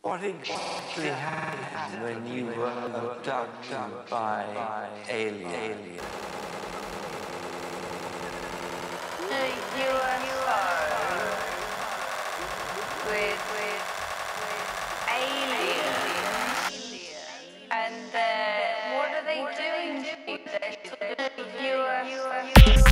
What exactly happened when you were abducted by aliens? The UFO with aliens, and what are they doing to you? They're sort of UFO.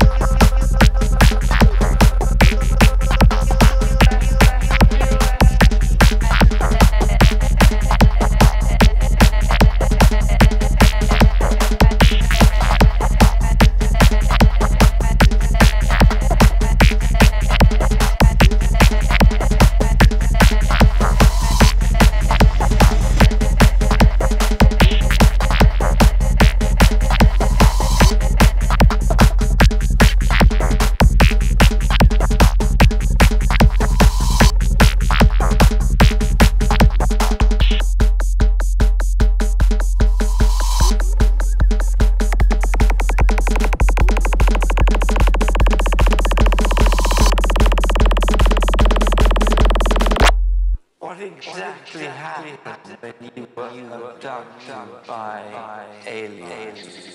What exactly happened when you were abducted by aliens?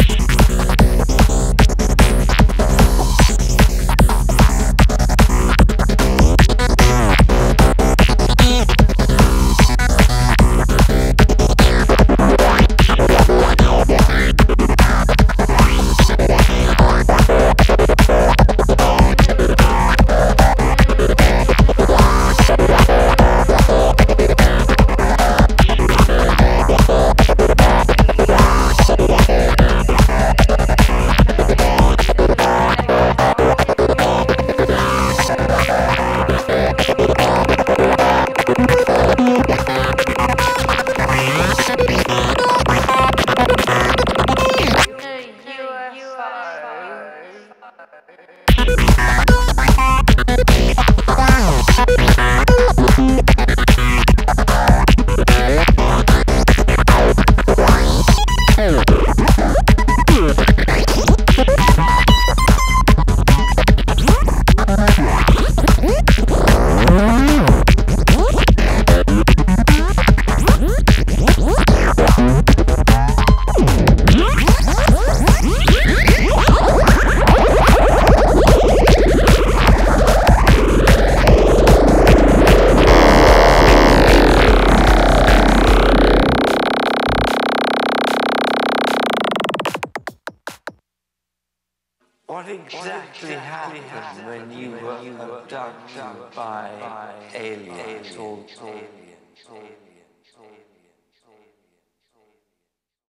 What exactly happened when you were abducted by aliens?